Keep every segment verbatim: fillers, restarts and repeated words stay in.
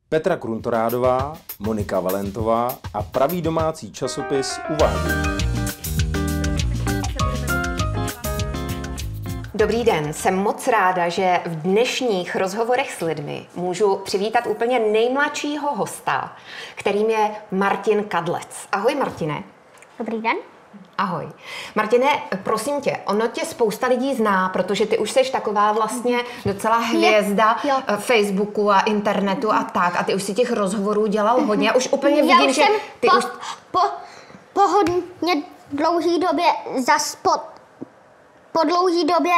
Petra Kruntorádová, Monika Valentová a pravý domácí časopis uvádí. Dobrý den, jsem moc ráda, že v dnešních rozhovorech s lidmi můžu přivítat úplně nejmladšího hosta, kterým je Martin Kadlec. Ahoj, Martine. Dobrý den. Ahoj. Martine, prosím tě, ono tě spousta lidí zná, protože ty už seš taková vlastně docela hvězda je, jo. Facebooku a internetu a tak. A ty už si těch rozhovorů dělal hodně. Já už úplně Já vidím, už že jsem ty po, už... po, po hodně dlouhý době zas po, po dlouhý době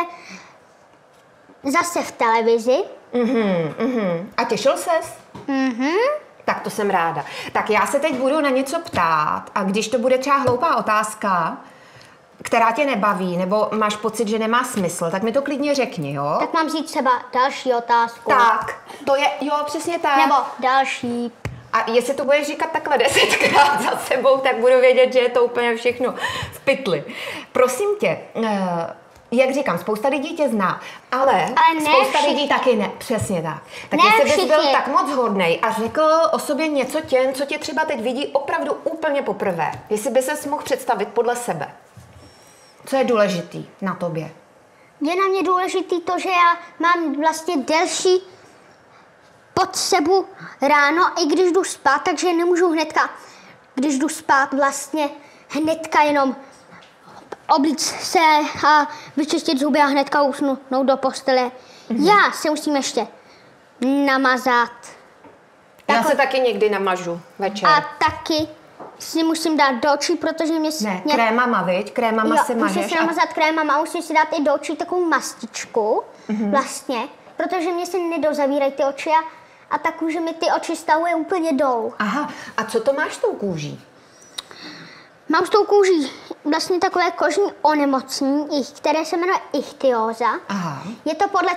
zase v televizi. Mhm, mhm. A těšil ses? Mhm. Tak to jsem ráda. Tak já se teď budu na něco ptát a když to bude třeba hloupá otázka, která tě nebaví, nebo máš pocit, že nemá smysl, tak mi to klidně řekni, jo? Tak mám říct třeba další otázku. Tak, to je, jo, přesně tak. Nebo další. A jestli to budeš říkat takhle desetkrát za sebou, tak budu vědět, že je to úplně všechno v pytli. Prosím tě, jak říkám, spousta lidí tě zná, ale, ale ne spousta všichni. lidí taky ne, přesně tak. Tak Ne jestli bys všichni. byl tak moc hodnej a řekl o sobě něco těm, co tě třeba teď vidí opravdu úplně poprvé, jestli by ses mohl představit podle sebe. Co je důležitý na tobě? Je na mě důležitý to, že já mám vlastně delší potřebu ráno, i když jdu spát, takže nemůžu hnedka, když jdu spát vlastně hnedka jenom oblíct se a vyčistit zuby a hnedka usnout do postele. Mm-hmm. Já se musím ještě namazat. Já Tako- se taky někdy namažu večer. A taky si musím dát do očí, protože mě... Ne, mě krémama, viď? Krémama jo, se musím mažeš. si a- namazat krémama a musím si dát i do očí takovou mastičku, mm-hmm. vlastně, protože mě se nedozavírají ty oči a, a ta kůže mi ty oči stavuje úplně dolů. Aha, a co to máš s tou kůží? Mám s tou kůží vlastně takové kožní onemocnění, které se jmenuje ichtyóza. Aha. Je to podle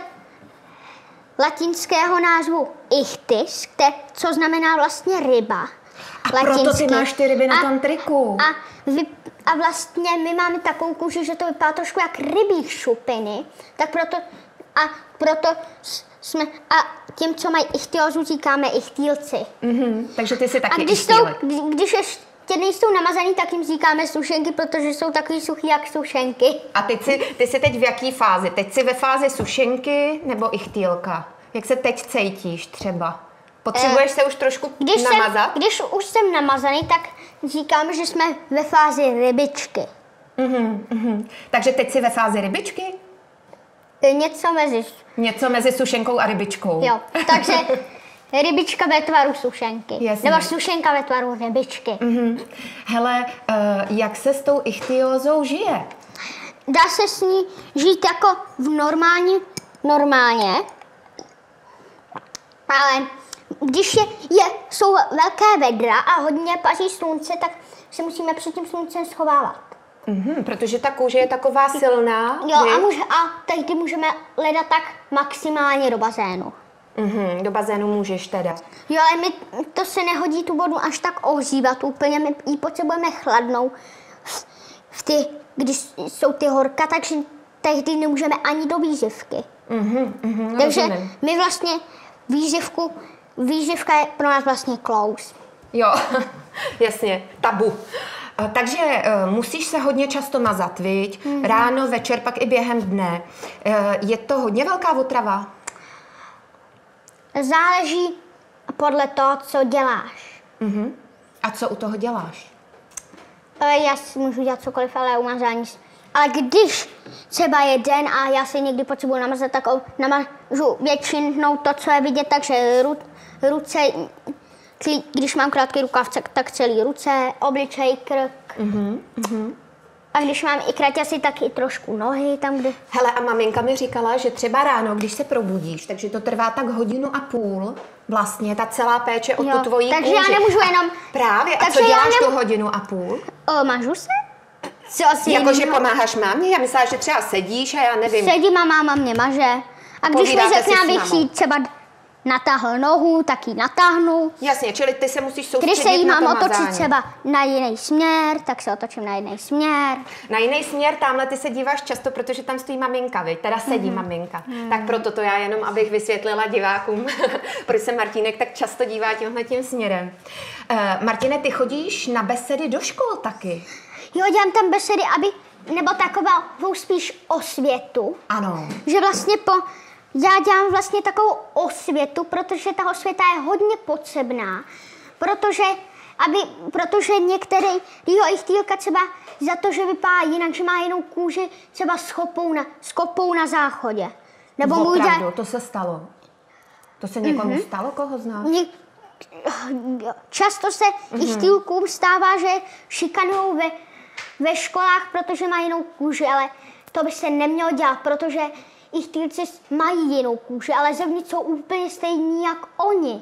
latinského názvu ichthys, které, co znamená vlastně ryba. A proto ty máš ty ryby na tom triku. A, vy, a vlastně my máme takovou kůži, že to vypadá trošku jak rybí šupiny, tak proto, a proto jsme, a tím, co mají ichtyózu, říkáme ichtýlci. Mhm, takže ty jsi taky A když, jsou, ichtýlek. kdy- když ještě nejsou namazaný, tak jim říkáme sušenky, protože jsou takový suchý jak sušenky. A teď jsi, ty jsi teď v jaký fázi? Teď jsi ve fázi sušenky nebo ichtýlka? Jak se teď cítíš třeba? Potřebuješ Eh, se už trošku Když, namazat? jsem, když už jsem namazaný, tak říkáme, že jsme ve fázi rybičky. Mhm, mhm. Takže teď jsi ve fázi rybičky? Je něco mezi. Něco mezi sušenkou a rybičkou. Jo, takže rybička ve tvaru sušenky. Jasně. Nebo sušenka ve tvaru rybičky. Mhm. Hele, uh, jak se s tou ichtýózou žije? Dá se s ní žít jako v normální, normálně, ale když je, je, jsou velké vedra a hodně paří slunce, tak se musíme před tím sluncem schovávat. Mhm, protože ta kůže je taková silná. Jo, a, viď? může, a tehdy můžeme hledat tak maximálně do bazénu. Mhm, do bazénu můžeš teda. Jo, ale my to se nehodí tu vodu až tak ohřívat úplně, my ji potřebujeme chladnou v, v ty, když jsou ty horka, takže tehdy nemůžeme ani do výživky. Mhm, mhm, Takže rozumím. my vlastně výživku, výživka je pro nás vlastně close. Jo, jasně, tabu. A takže uh, musíš se hodně často mazat, viď? Mm. Ráno, večer, pak i během dne. Uh, je to hodně velká otrava? Záleží podle toho, co děláš. Mhm. A co u toho děláš? E, Já si můžu dělat cokoliv, ale umazání. s- Ale když třeba je den a já si někdy potřebuji namazat, tak o- namažu většinou to, co je vidět, takže ru, ruce, celý, když mám krátké rukávce, tak celý ruce, obličej, krk. Mhm, mhm. A když mám i kraťasy, tak i trošku nohy, tam, kde... Hele, a maminka mi říkala, že třeba ráno, když se probudíš, takže to trvá tak hodinu a půl, vlastně, ta celá péče o Jo, tu tvoji takže kůži. já nemůžu jenom... Právě, a Takže co já děláš nemů- tu hodinu a půl? O, mažu se? Co asi Jakože jiného? pomáháš mámě? Já myslela, že třeba sedíš a já nevím. Sedím a máma mě maže. A když mi Povídáte řekne, si s abych mámou. jí třeba natáhl nohu, tak ji natáhnu. Jasně, čili ty se musíš Když soustředit se jí na mám to otočit mazání. třeba na jiný směr, tak se otočím na jiný směr. Na jiný směr, tamhle ty se díváš často, protože tam stojí maminka, viď? Teda sedí mm-hmm. maminka. Mm. Tak proto to já jenom, abych vysvětlila divákům, proč se Martínek tak často dívá tímhle tím směrem. Uh, Martine, ty chodíš na besedy do škol taky? Jo, dělám tam besedy, aby, nebo takovou spíš osvětu. Ano. Že vlastně po, já dělám vlastně takovou osvětu, protože ta osvěta je hodně potřebná, protože, aby, protože některý jeho ichtýlka třeba za to, že vypadá jinak, že má jinou kůži, třeba s kopou na, s kopou na záchodě. Nebo můj Opravdu, dá... to se stalo. To se někomu mm-hmm. stalo, koho znáš? Ně... Často se mm-hmm. ichtýlkům stává, že šikanujou ve, ve školách, protože mají jinou kůži, ale to by se nemělo dělat, protože ichtýlci mají jinou kůži, ale zevnitř jsou úplně stejní jak oni.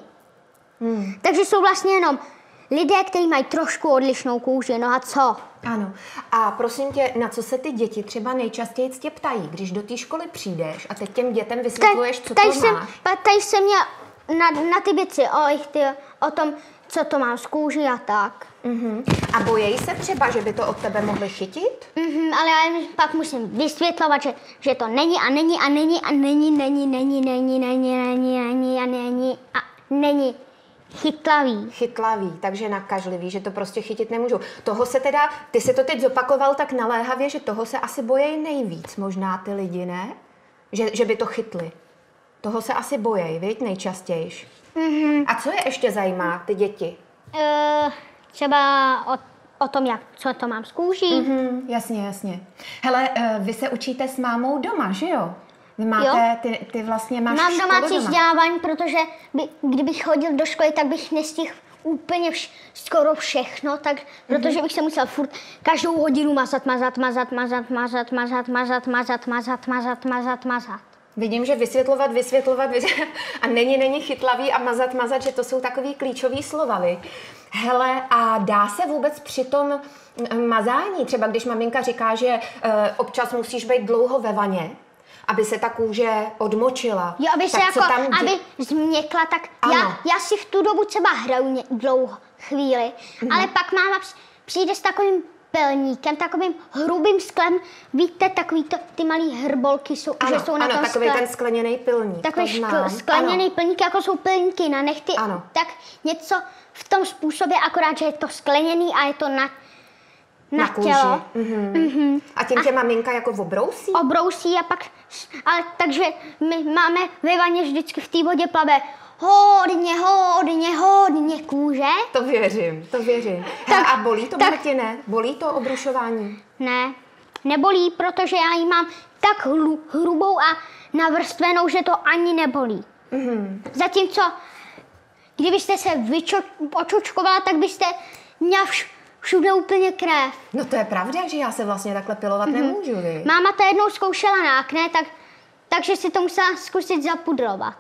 Hmm. Takže jsou vlastně jenom lidé, kteří mají trošku odlišnou kůži, no a co? Ano. A prosím tě, na co se ty děti třeba nejčastěji tě ptají, když do té školy přijdeš a teď těm dětem vysvětluješ, co tady to jsem, máš? Tady jsem měla na, na ty věci o, ichty, o tom, co to mám z kůži a tak. Uh-huh. A bojejí se třeba, že by to od tebe mohli chytit? Uh-huh, ale já pak musím vysvětlovat, že, že to není a není a není a není, není, není, není, není, není, není a není a není chytlavý. Chytlavý, takže nakažlivý, že to prostě chytit nemůžou. Toho se teda, ty si to teď zopakoval tak naléhavě, že toho se asi bojejí nejvíc možná ty lidi, ne? Že, že by to chytli. Toho se asi bojejí, viď, nejčastějiš. Uh-huh. A co je ještě zajímá, ty děti? Uh, třeba o, o tom, jak, co to mám z kůží. Mm-hmm, jasně, jasně. Hele, uh, vy se učíte s mámou doma, že jo? Vy máte, ty, ty vlastně máš Mám školu domácí doma. vzdělávání, protože by, kdybych chodil do školy, tak bych nestihl úplně vš, skoro všechno, tak, mm-hmm. protože bych se musel furt každou hodinu mazat, mazat, mazat, mazat, mazat, mazat, mazat, mazat, mazat, mazat, mazat, mazat. Vidím, že vysvětlovat, vysvětlovat, vysvětlovat a není, není chytlavý a mazat, mazat, že to jsou takový klíčový slova, vy. Hele, a dá se vůbec při tom mazání, třeba když maminka říká, že e, občas musíš být dlouho ve vaně, aby se ta kůže odmočila. Jo, aby se tak jako, tam dě... aby změkla, tak já, já si v tu dobu třeba hraju dlouho chvíli, mm. ale pak máma přijde s takovým pelníkem, takovým hrubým sklem, víte, takový to, ty malý hrbolky jsou, ano, že jsou na ano, tom takový skle. ten skleněný pilník. Takový škl, skleněný ano. pilník, jako jsou pilníky na nechty, ano. tak něco v tom způsobě, akorát, že je to skleněný a je to na, na, na kůži. tělo. Mm-hmm. Mm-hmm. A tím tě maminka jako obrousí? Obrousí a pak, ale takže my máme ve vaně vždycky v té vodě plave hodně, hodně, hodně kůže. To věřím, to věřím. Tak, Hele, a bolí to, tak, Martine? Bolí to obrušování? Ne, nebolí, protože já ji mám tak hlu, hrubou a navrstvenou, že to ani nebolí. Mm-hmm. Zatímco, kdybyste se vyčo, očočkovala, tak byste měla vš, všude úplně krev. No to je pravda, že já se vlastně takhle pilovat mm-hmm. nemůžu, vy. Máma to jednou zkoušela na akné, tak, takže si to musela zkusit zapudrovat.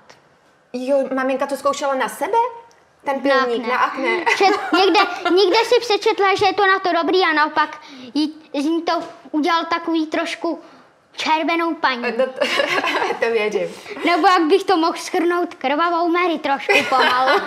Jo, maminka to zkoušela na sebe? Ten pilník na akné. Na akné. někde, někde si přečetla, že je to na to dobrý a naopak jí, z ní to udělal takový trošku červenou paní. No to, to věřím. Nebo jak bych to mohl shrnout, krvavou Mary trošku pomalu.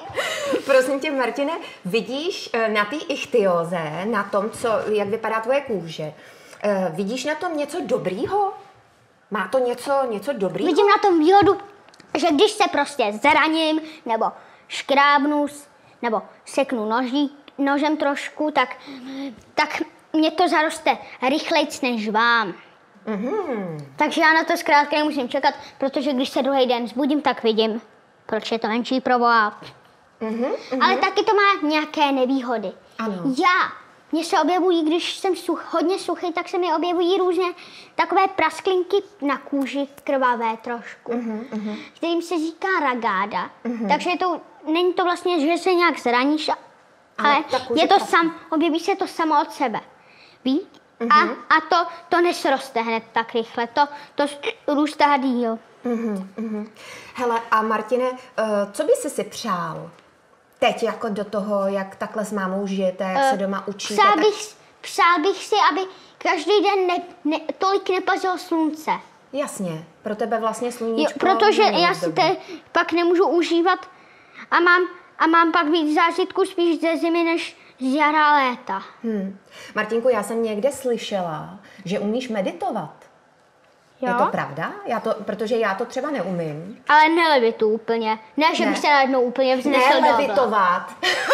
Prosím tě, Martine, vidíš na té ichtyóze, na tom, co, jak vypadá tvoje kůže, vidíš na tom něco dobrýho? Má to něco, něco dobrýho? Vidím na tom výhodu, že když se prostě zraním, nebo škrábnu, nebo seknu noží, nožem trošku, tak, tak mě to zaroste rychlejc než vám. Mm-hmm. Takže já na to zkrátka nemusím čekat, protože když se druhý den zbudím, tak vidím, proč je to menší proboha. Mm-hmm, mm-hmm. Ale taky to má nějaké nevýhody. Ano. Já, mně se objevují, když jsem such, hodně suchý, tak se mi objevují různé takové prasklinky na kůži, krvavé trošku, mm-hmm, mm-hmm. kterým se říká ragáda. Mm-hmm. Takže to, není to vlastně, že se nějak zraníš, ale je to sam, objeví se to samo od sebe. Víš? Mm-hmm. A, a to, to nesroste hned tak rychle, to, to růstá díl. Mm-hmm, mm-hmm. Hele, a Martine, uh, co by si si přál teď jako do toho, jak takhle s mámou žijete, jak uh, se doma učíte? Přál, tak... bych, přál bych si, aby každý den ne, ne, tolik nepazilo slunce. Jasně, pro tebe vlastně sluníčko... Jo, protože není já moc si dobrý. te pak nemůžu užívat a mám, a mám pak víc zážitku spíš ze zimy než z jara a léta. Hmm. Martinku, já jsem někde slyšela, že umíš meditovat. Jo? Je to pravda? Já to, protože já to třeba neumím. Ale nelevitu úplně. Ne, že Ne. bych se najednou úplně vznesl do obla. Nelevitovat.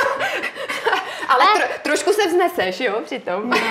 Ale tro, trošku se vzneseš, jo, přitom. Ne.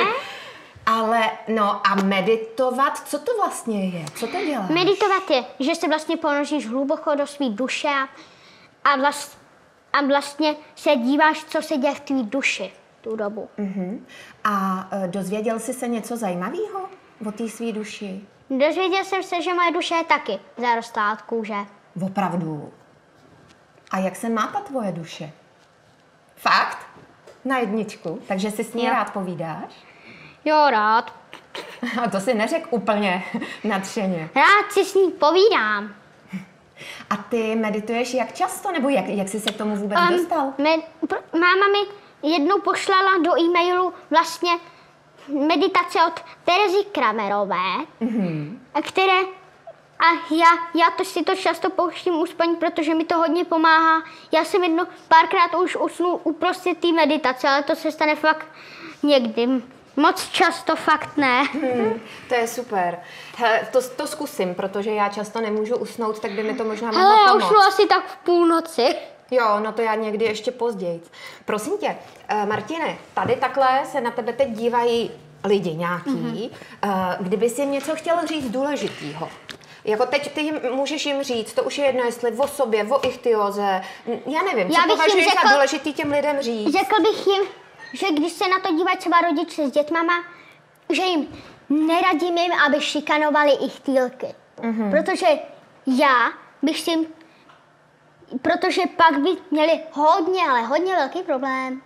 Ale, no a meditovat, co to vlastně je? Co to děláš? Meditovat je, že se vlastně ponoříš hluboko do svý duše a, a, vlast, a vlastně se díváš, co se děje v tvý duši tu dobu. Uh-huh. A e, dozvěděl jsi se něco zajímavého o té svý duši? Dozvěděl jsem se, že moje duše je taky zarostlá od kůže. Opravdu. A jak se má ta tvoje duše? Fakt? Na jedničku? Takže si s ní Jo. rád povídáš? Jo, rád. A to si neřekl úplně nadšeně. Rád si s ní povídám. A ty medituješ jak často? Nebo jak, jak jsi se k tomu vůbec Um, dostal? med, pr- máma mi jednou poslala do e-mailu vlastně meditace od Terezy Kramerové, Mm-hmm. které a já, já to si to často pouštím u spaní, protože mi to hodně pomáhá. Já jsem jedno párkrát už usnul uprostřed té meditace, ale to se stane fakt někdy. Moc často fakt ne. Hmm, to je super. Hele, to, to zkusím, protože já často nemůžu usnout, tak by mi to možná mohlo Hele, já pomoct. usnu asi tak v půlnoci. Jo, no to já někdy ještě později. Prosím tě, uh, Martine, tady takhle se na tebe teď dívají lidi nějaký. Mm-hmm. Uh, kdyby jsi jim něco chtěl říct důležitýho, jako teď ty jim, můžeš jim říct, to už je jedno, jestli o sobě, o ichtyóze, já nevím, Já co bych považuješ jim za řekl- důležitý těm lidem říct. Řekl bych jim, že když se na to dívají třeba rodiče s dětmama, že jim neradím jim, aby šikanovali ichtýlky. Mm-hmm. Protože já bych si jim, protože pak by měli hodně, ale hodně velký problém.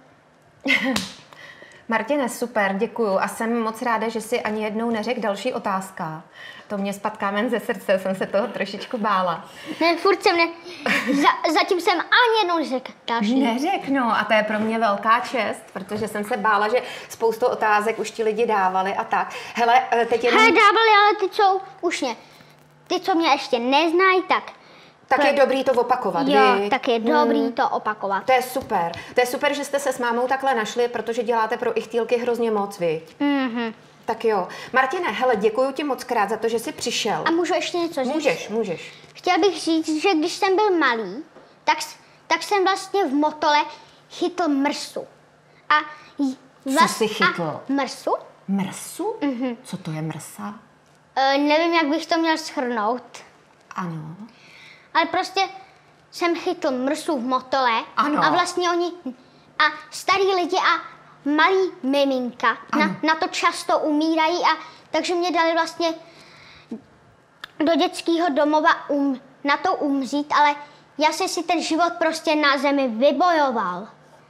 Martine, super, děkuju a jsem moc ráda, že si ani jednou neřekl další otázka. To mě spadl kámen ze srdce, jsem se toho trošičku bála. Ne, furt jsem ne, za, zatím jsem ani jednou neřekl další. Neřek, no, a to je pro mě velká čest, protože jsem se bála, že spoustu otázek už ti lidi dávali a tak. Hele, teď jenom... Hele, dávali, ale ty, co už mě, ty, co mě ještě neznají, tak... Tak to je dobrý to opakovat, Jo, viď? tak je dobrý to opakovat. To je super. To je super, že jste se s mámou takhle našli, protože děláte pro ichtýlky hrozně moc, viď? Mhm. Tak jo. Martine, hele, děkuju ti moc krát za to, že jsi přišel. A můžu ještě něco říct? Můžeš, můžeš. Chtěl bych říct, že když jsem byl malý, tak, s- tak jsem vlastně v motole chytl mrsu. A j- Co jsi chytl? A mrsu? Mrsu? Mhm. Co to je mrsa? E, nevím, jak bych to měl shrnout, Ano. ale prostě jsem chytl mrsu v motole. Ano. A vlastně oni, a starý lidi a malý miminka na, na to často umírají, a takže mě dali vlastně do dětského domova um, na to umřít, ale já jsem si ten život prostě na zemi vybojoval.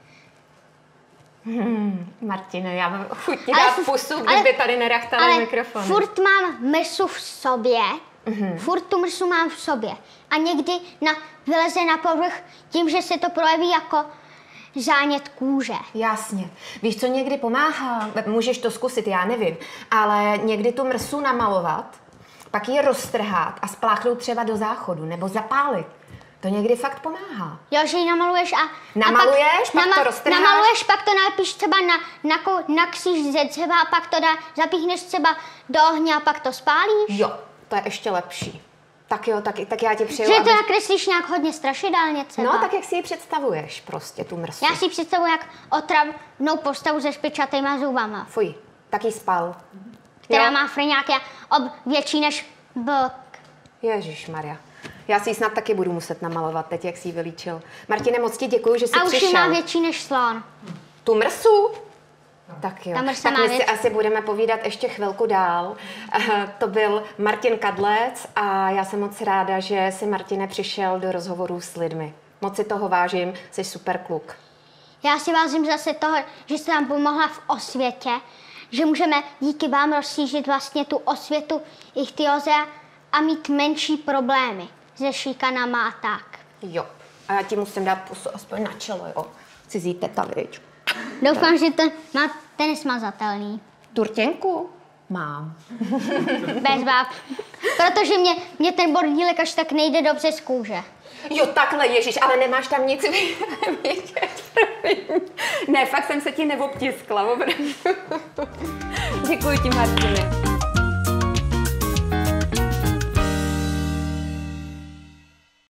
Hmm, Martine, já mám chuť ti Ale dát fu- pusu, ale- kdyby tady nerachtali Ale mikrofon. furt mám mrsu v sobě, Mhm. furt tu mrsu mám v sobě a někdy na, vyleze na povrch tím, že se to projeví jako zánět kůže. Jasně. Víš, co někdy pomáhá? Můžeš to zkusit, já nevím. Ale někdy tu mrsu namalovat, pak ji roztrhat a spláchnout třeba do záchodu nebo zapálit. To někdy fakt pomáhá. Jo, že ji namaluješ a... Namaluješ, a pak to roztrháš? Namaluješ, pak to napíš třeba na, na, ko- na kříž ze dřeva a pak to dá, zapíchneš třeba do ohně a pak to spálíš. Jo, to je ještě lepší. Tak jo, tak, tak já ti přeju, Že to aby... nakreslíš nějak hodně strašidelně třeba. No, tak jak si ji představuješ prostě, tu mrsu. Já si představuji jak otravnou postavu se špičatýma zubama, Fuj, tak jí spal. která Jo? má frňáky ob větší než blk. Ježišmarja. Já si ji snad taky budu muset namalovat teď, jak jsi ji vylíčil. Martine, moc ti děkuju, že jsi A už ji přišel. má větší než slon. Tu mrsu? Tak jo. Ta mrsa Tak má my si věc- asi budeme povídat ještě chvilku dál. Eh, To byl Martin Kadlec a já jsem moc ráda, že si, Martine, přišel do rozhovorů s lidmi. Moc si toho vážím, jsi super kluk. Já si vážím zase toho, že jste nám pomohla v osvětě, že můžeme díky vám rozšířit vlastně tu osvětu ichtyózy a mít menší problémy se šikanama a tak. Jo. A já ti musím dát pusu aspoň na čelo, jo. Cizí teta, viď? Doufám, že ten, má, ten je smazatelný. Turtěnku? Mám. Bez báb. Protože mě, mě ten bordílek až tak nejde dobře z kůže. Jo, takhle, Ježíš, ale nemáš tam nic vidět. Ne, fakt jsem se ti neobtiskla, opravdu. Děkuji ti, Martine.